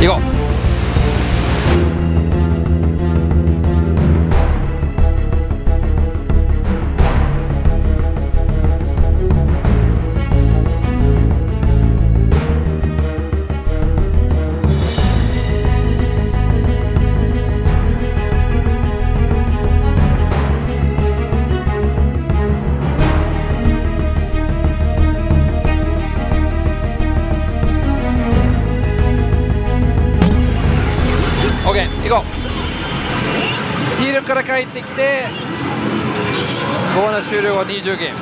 行こう。行こう。ヒールから帰ってきてコーナー終了後20ゲーム。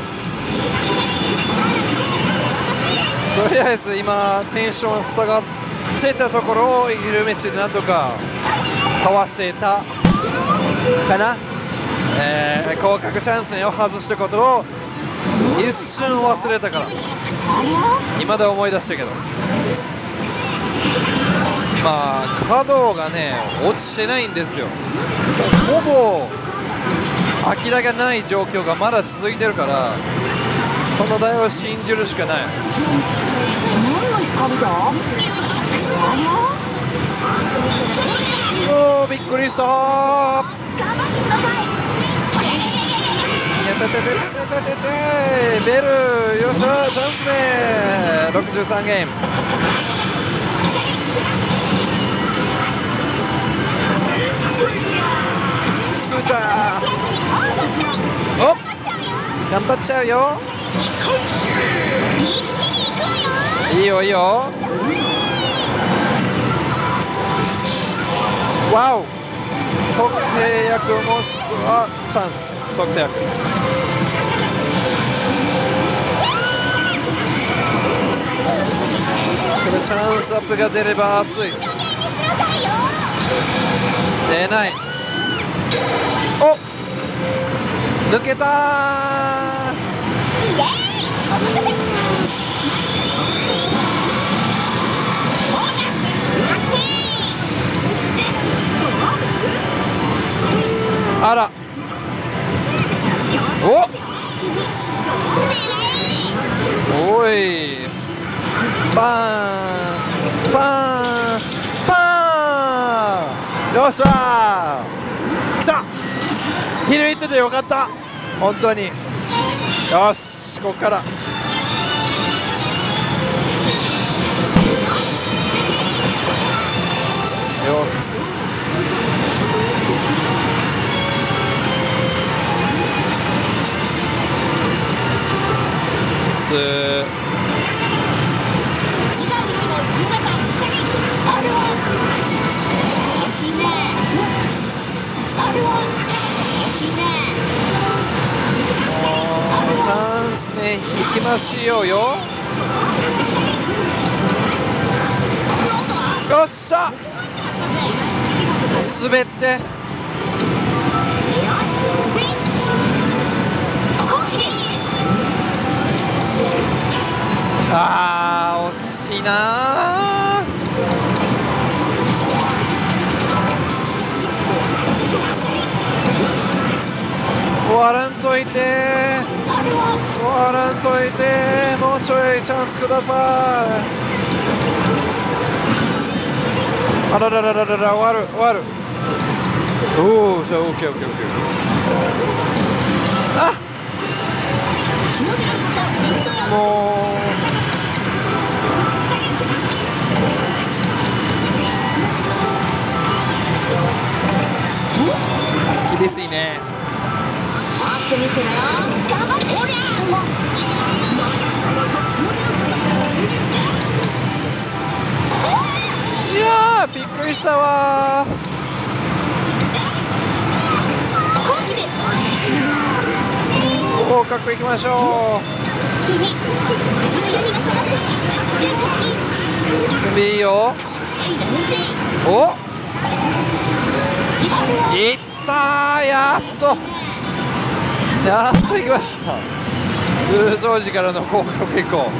とりあえず今テンション下がってたところをヒルメッシでなんとかかわせたかな。降格チャンスを外したことを一瞬忘れたから今で思い出したけど、まあ角がね落ちてないんですよ。ほぼ明らかない状況がまだ続いてるから、この台を信じるしかない。おー、びっくりしたー。やったててててててベル、よっしゃチャンス目63ゲーム。お、頑張っちゃうよ。いいよいいよ。わお、特定役もしくはチャンス。特定役これチャンスアップが出れば熱い。出ない。お、抜けたー。あら、おい、バーンバーンバーン、よっしゃー、来た。ヒル行っててよかった、本当に。よし、ここから4つ。チャンス目引きましょうよ。よっしゃ、滑って。あー、惜しいなー。終わらんといて、終わらんといて、もうちょいチャンスください。あらららららら、終わる終わる。おお、じゃあ OKOKOK。あ、もう厳しいね。いやー、びっくりしたわー。合格いきましょう。いいよ。お、いったー、やっと行きました。通常時からの合格以降、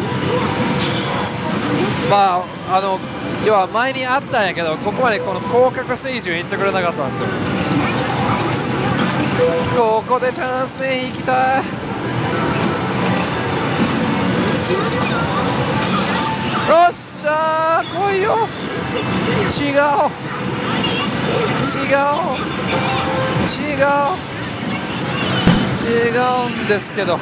まあ要は前にあったんやけど、ここまでこの合格水準いってくれなかったんですよ。ここでチャンス目引きたい。よっしゃー、来いよ。 違ううんですけど、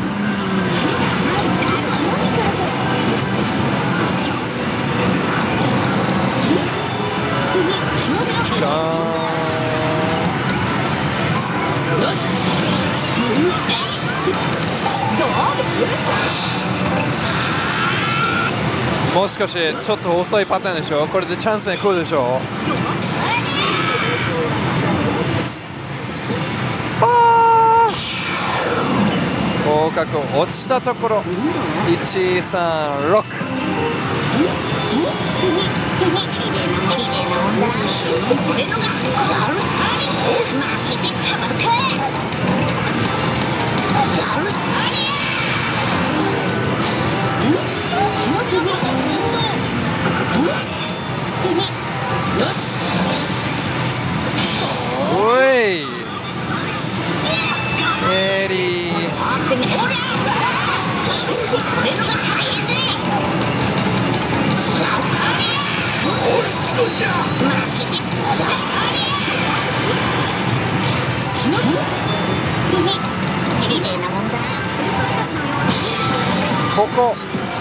もしかしてちょっと遅いパターンでしょ。これでチャンスに来るでしょ。合格落ちたところ136。おいエリーここ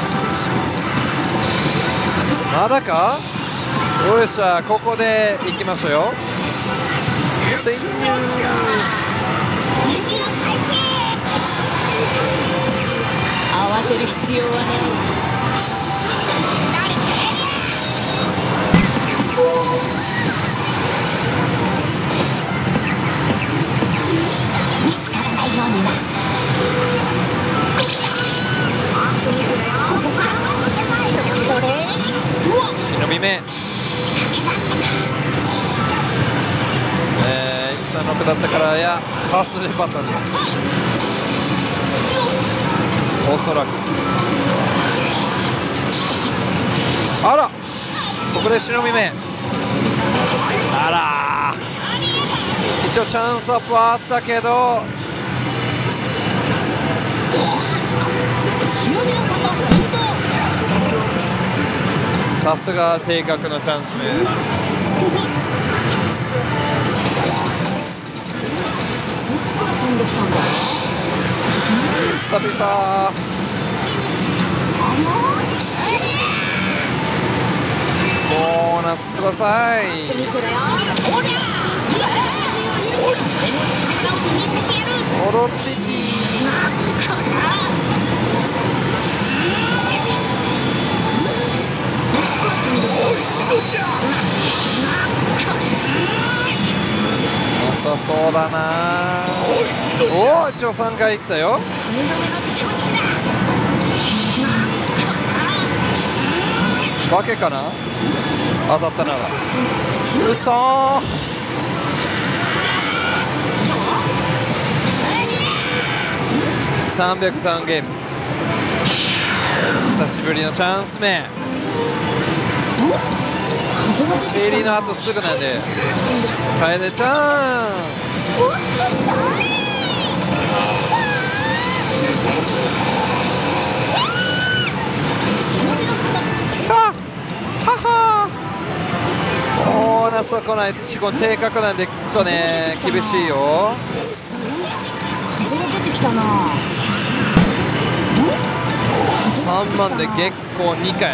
まだか。よっしゃ、ここで行きましょうよ。潜入慌てる必要はない。見つからないようにな。 忍び目136だったからや外れパターンです。おそらくあらここで忍び目あら一応チャンスアップはあったけどさすが定格のチャンス目。久々ボーナスください。オロチティなさそうだな。おお一応3回いったよ。化けかな当たったならうそー。303ゲーム久しぶりのチャンス目。シェリーの後すぐなんで楓ちゃんボーナスは来ない。低格なんできっとね厳しいよ。 風が出てきたな。 3万で月光2回。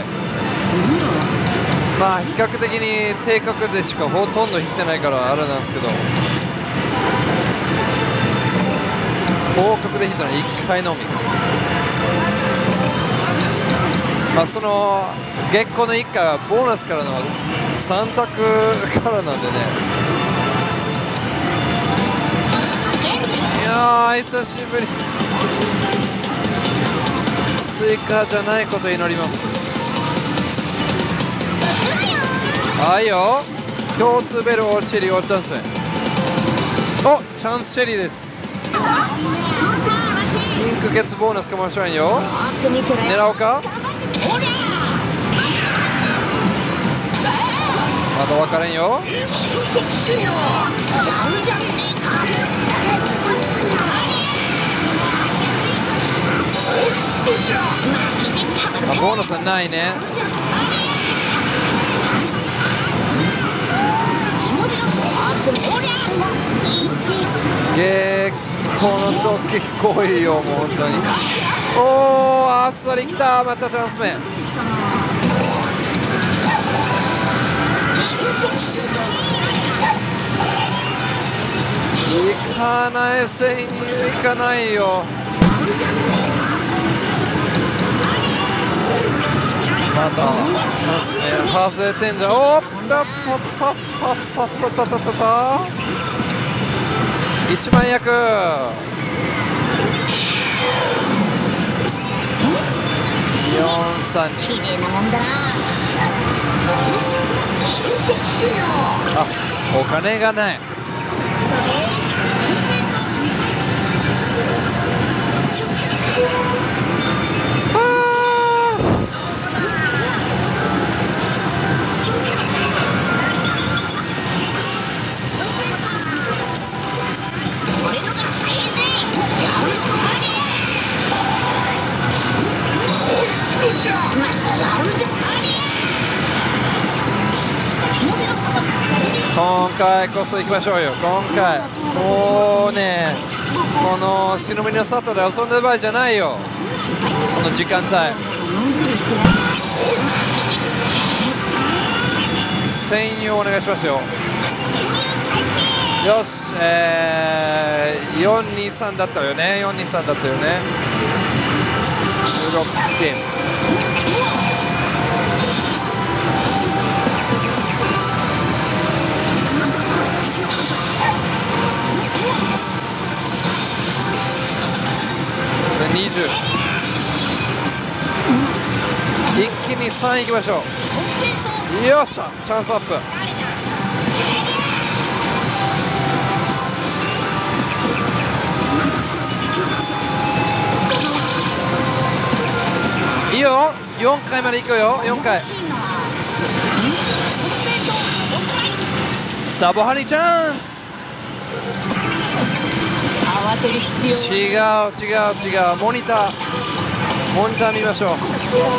まあ比較的に低格でしかほとんど引いてないからあれなんですけど、高格で引いたのは1回のみ。まあその月光の1回はボーナスからの3択からなんでね。いやー久しぶり。追加じゃないことを祈ります。あいよ共通ベルをチェリーをチャンス目。おチャンスチェリーです。ピンク月ボーナスかもしれんよ。狙おうか。まだ分からんよ。ボーナスはないね。 この時来いよ、もう本当に。おお、あっさりきた。またチャンス目。行かない、戦友行かないよ。またチャンス目外れてんじゃん。おっとっとっとっとっとっとっとっと一番役。4-3に。あ、お金がない。今回こそ行きましょうよ。今回もうね、この忍びの里で遊んでる場合じゃないよ、この時間帯。専用お願いしますよ。よし、423だったよね。423だったよね。16点。20。一気に3いきましょう。よっしゃ、チャンスアップ。いいよ、4回まで行くよ。4回。サボハリチャンス。 慌てる必要は違う。モニター見ましょう。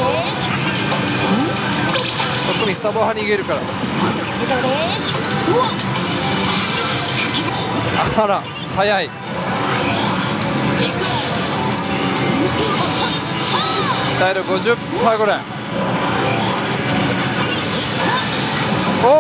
そこにサボハ逃げるから。あら、早い。体力 50% ぐらい。おっ、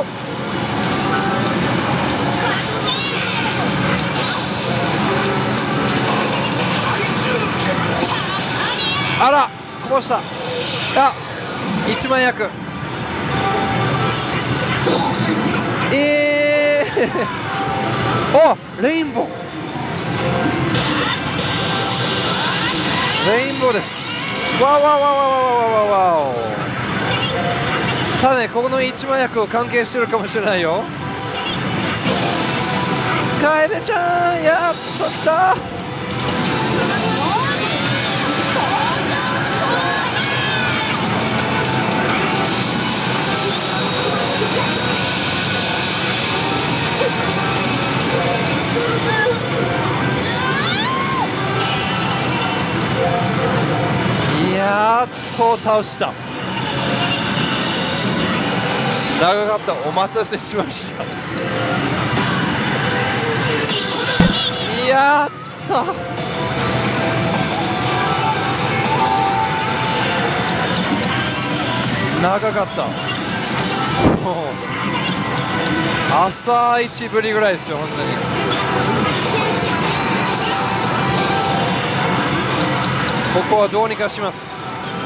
あら、こぼした。あ、一番役。お、レインボーです。わお。ただね、ここの一番役関係してるかもしれないよ。楓ちゃん、やっと来た。やっと倒した。長かった。お待たせしました。やった。長かった。もう朝一ぶりぐらいですよ、本当に。ここはどうにかします。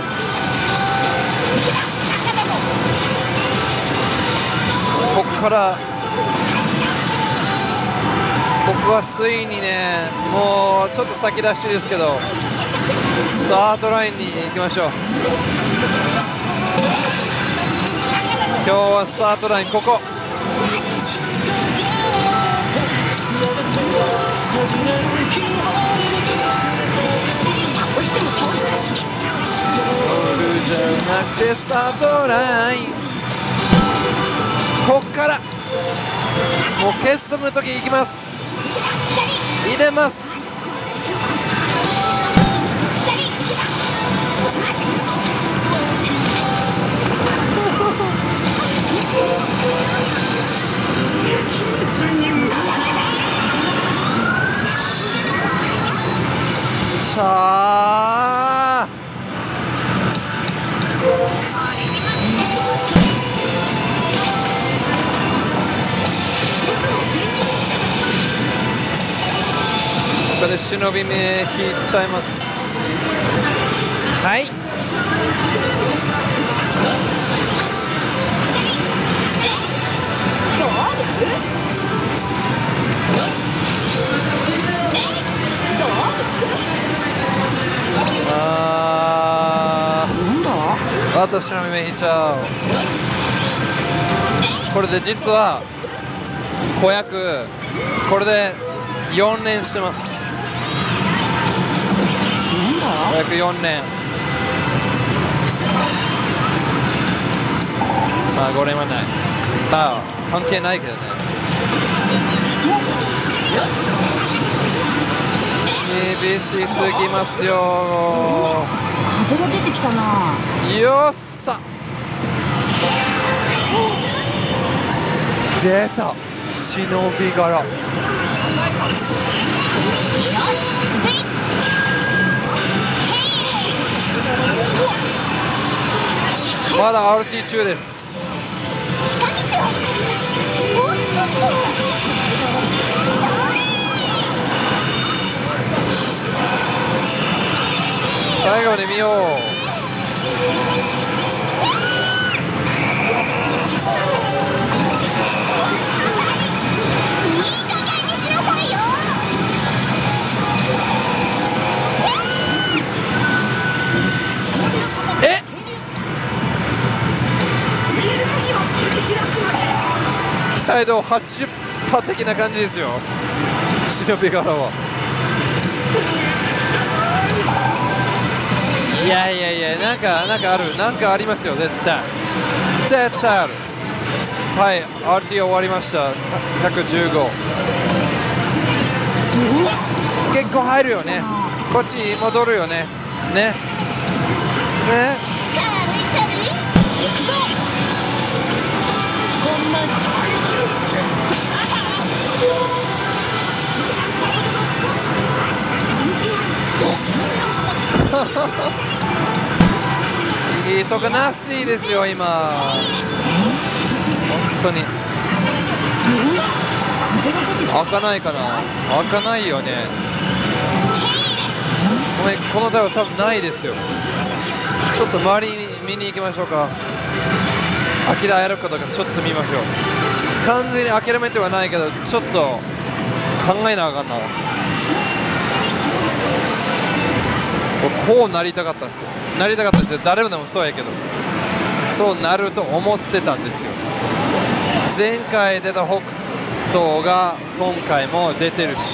ここからここはついにね、もうちょっと先出しですけどスタートラインに行きましょう。今日はスタートラインここ。じゃなくてスタートライン、こっからもう結束の時行きます。入れます。 あここで忍び目引いちゃいます。はい。あと忍び目引いちゃう。これで実は子役これで4連してます。子役4連。まあ5連はない。まあ関係ないけどね。厳しすぎますよ。 風が出てきたな。 よっさ。出た。忍び柄。まだ RT 中です。最後まで見よう。えっ、期待度 80% 的な感じですよ、忍び柄は。いやいやいや、なんかある、なんかありますよ、絶対ある。はい、RT 終わりました。115。結構入るよね。こっちに戻るよね。ね。いいとこなしいですよ今。本当に開かないかな。開かないよね。ごめん、この台は多分ないですよ。ちょっと周りに見に行きましょうか。開き台あるかどうかちょっと見ましょう。完全に諦めてはないけど、ちょっと考えなあかんな。こうなりたかったんですよ。なりたかったって誰もでもそうやけど、そうなると思ってたんですよ。前回出た北斗が今回も出てるし、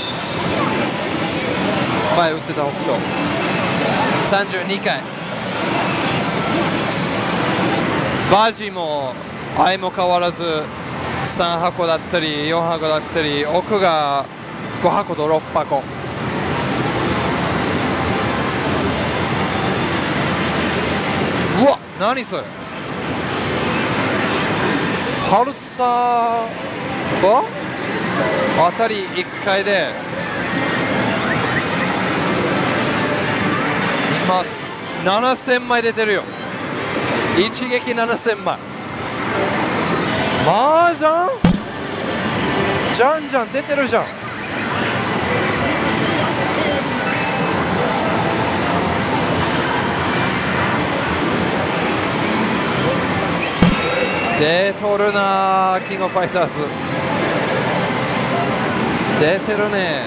前打ってた北斗32回、バジも相も変わらず3箱だったり4箱だったり、奥が5箱と6箱。うわ、何それ。ハルサは当たり1回で今7000枚出てるよ。一撃7000枚。マージャンじゃんじゃん出てるじゃん。出とるな、キングオブファイターズ出てるね。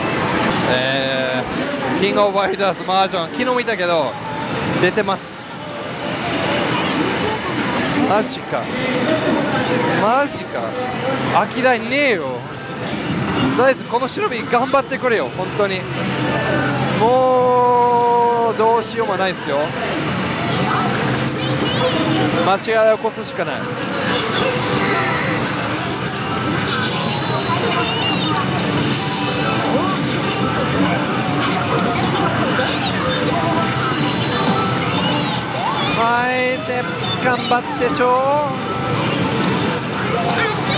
キングオブファイターズマージョン昨日見たけど出てます。マジかマジか。飽きないねえよ。大好き、この忍び頑張ってくれよ本当に。もうどうしようもないですよ。間違いを起こすしかない。前で頑張ってちょ。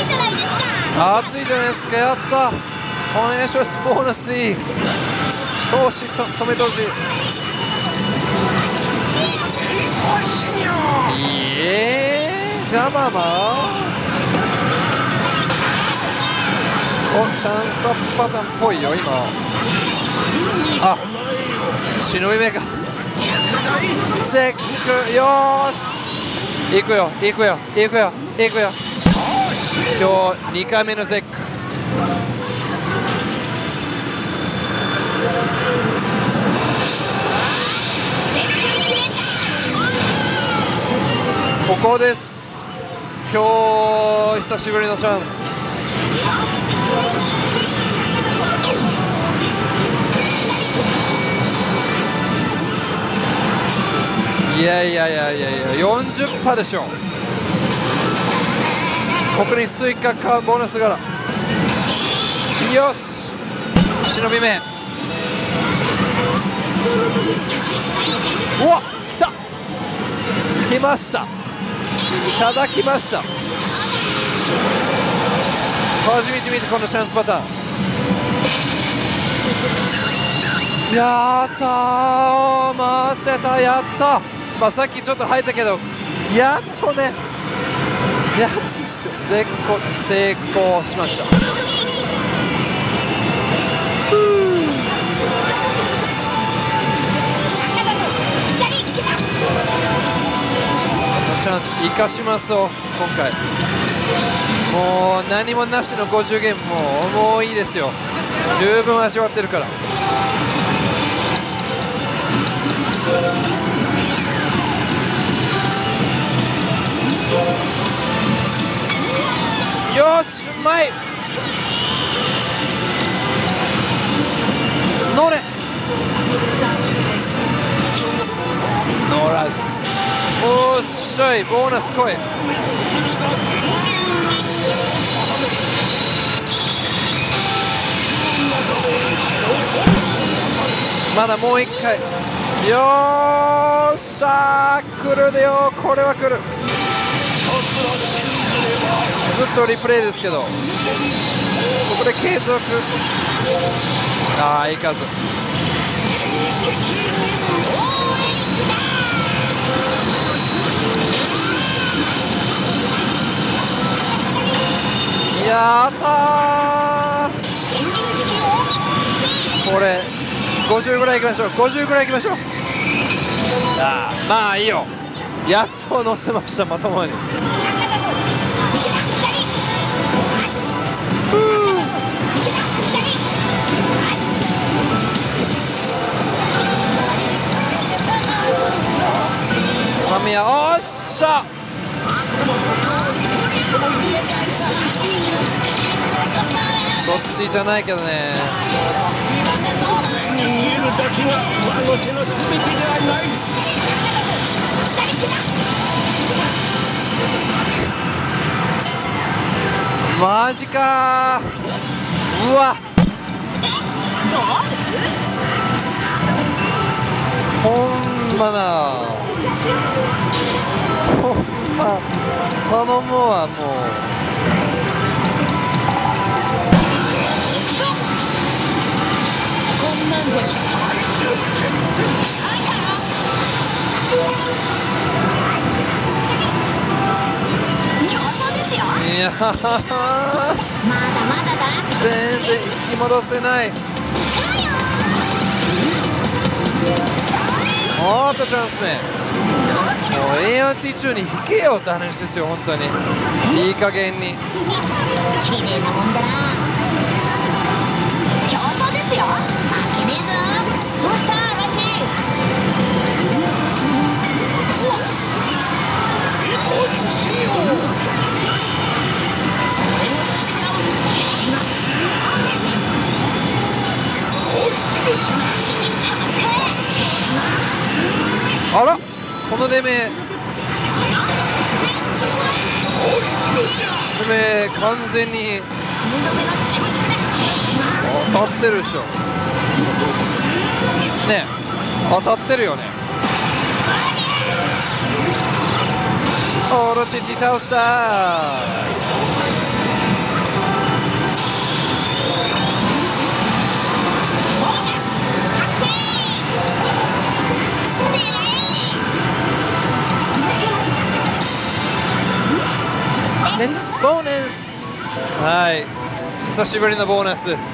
熱いじゃないですか。やった。お願いします。ボーナスでいい。 投資と止めてほしい。ガママチャンスアップパターンっぽいよ今。あ、忍び目か。ゼック、よーし、行くよ行くよ行くよ行くよ。今日2回目のゼック。ここです。今日久しぶりのチャンス。いやいやいやいやいや、40%でしょ。ここにスイカかボーナス柄。よし、忍び目。うわっ、来た、来ました、いただきました。初めて見てこのチャンスパターン。やったー、待ってた、やった。まあさっきちょっと入ったけど、やっとね、やっとですよ、成功しました。チャンス生かしますよ今回。もう何もなしの50ゲームもういいですよ。十分味わってるから。よし、うまい。乗れ、乗らず。おっしゃい、ボーナス来い。まだもう一回。よーっしゃー、来るでよ、これは来る。ずっとリプレイですけど、ここで継続。ああ、いかず。やったー。これ50ぐらいいきましょう。50ぐらいいきましょう。まあいいよ、やっと乗せました、まともに。神谷、おっしゃ。そっちじゃないけどね。マジかー。うわ、ほんまな、ほんま頼むわ、もう。いやー、全然引き戻せない。おっとチャンス目。もう ART 中に引けよって話ですよ、本当に。いい加減に。あら、この出目完全に当たってるでしょね。当たってるよね。オロチチ倒したー。 ボーナス。はい、久しぶりのボーナスです。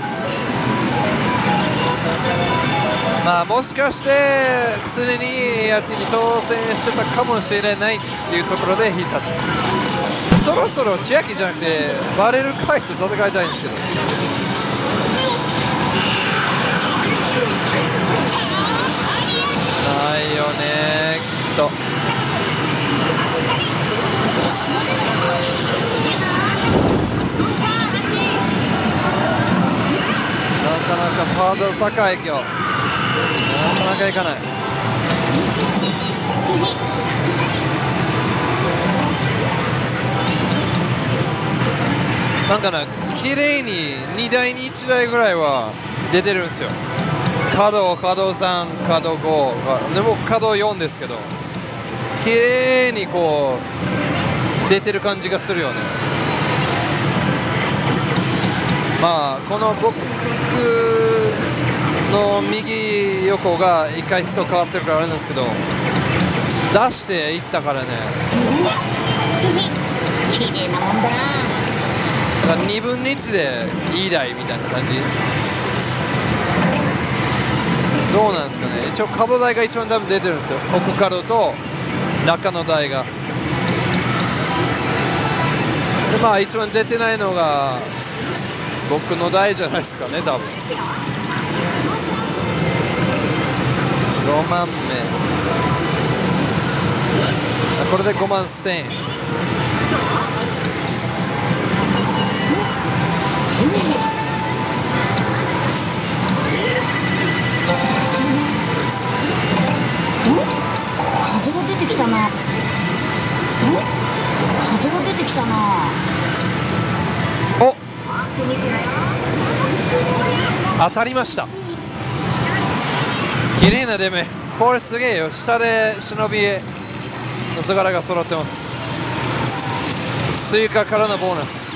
まあもしかして常にやってに当選してたかもしれないっていうところで引いた。そろそろ千秋じゃなくてバレル回と戦いたいんですけど。ないよねきっと。なかなかハードル高い今日。なかなかいかない。なんかな、綺麗に2台に1台ぐらいは出てるんですよ。角3、角5でも角4ですけど、綺麗にこう出てる感じがするよね。まあこの僕の右横が1回人変わってるからあれなんですけど、出していったからね。 綺麗なもんだな。 だから2分の1でいい台みたいな感じ。どうなんですかね。一応角台が一番多分出てるんですよ。奥角と中の台が。でまあ一番出てないのが僕の台じゃないですかね多分。5万目。これで5万1000円。 風が出てきたな。風が出てきたな。 お、当たりました。綺麗な出目。これすげえよ。下で忍びの図柄が揃ってます。スイカからのボーナス。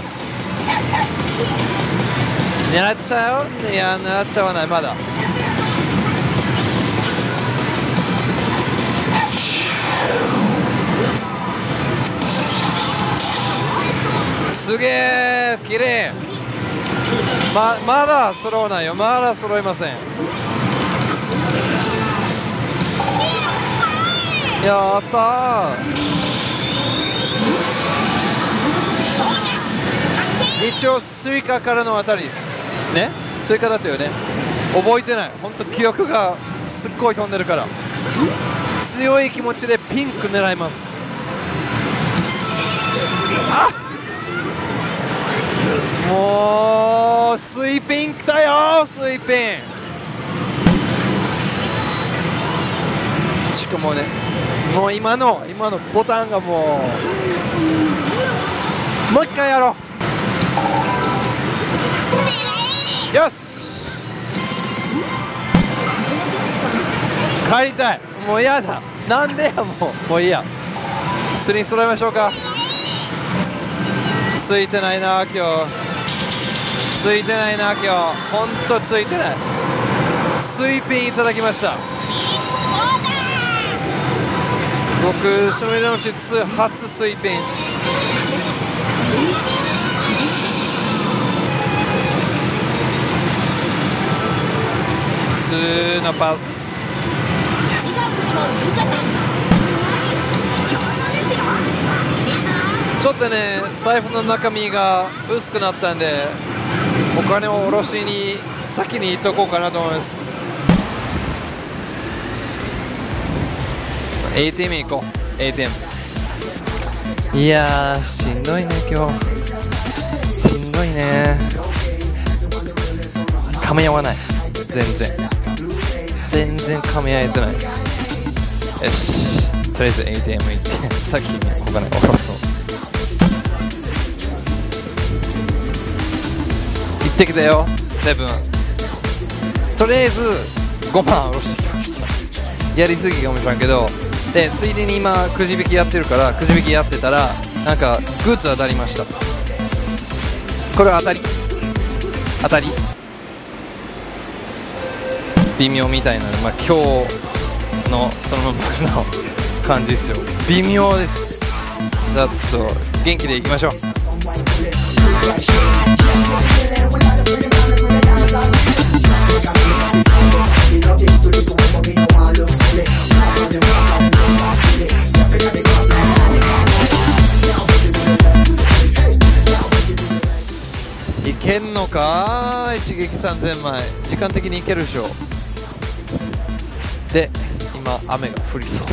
狙っちゃう？いや、狙っちゃわない。まだすげえ綺麗。まだ揃わないよ。まだ揃いません。やったー。一応スイカからの当たりですね。スイカだったよね。覚えてない。本当記憶がすっごい飛んでるから。強い気持ちでピンク狙います。あっ、もうスイピン来たよ。スイピン。しかもね、もう今のボタンがもう一回やろう。よし、帰りたい。もう嫌だ。なんでや。もういいや。普通に揃えましょうか。ついてないな今日。ついてないな今日。ほんとついてない。スイピンいただきました。僕、シノリの質初スイピン。普通のパス。ちょっとね、財布の中身が薄くなったんで、お金を下ろしに先に行っとこうかなと思います。ATM 行こう。ATM。いやー、しんどいね今日。しんどいね。噛み合わない。全然噛み合えてないです。よし、とりあえず ATM 行って先にお金を下ろそう。行ってきたよ、セブン。とりあえず5万下ろしてきました。やりすぎかもしれんけど、でついでに今くじ引きやってるから、くじ引きやってたらなんかグッズ当たりました。これ当たり微妙みたいなので、まあ、今日のそのままの感じですよ。微妙です。じゃあちょっと元気でいきましょう。 いけんのか、一撃3000枚。時間的にいけるでしょ。で今雨が降りそう。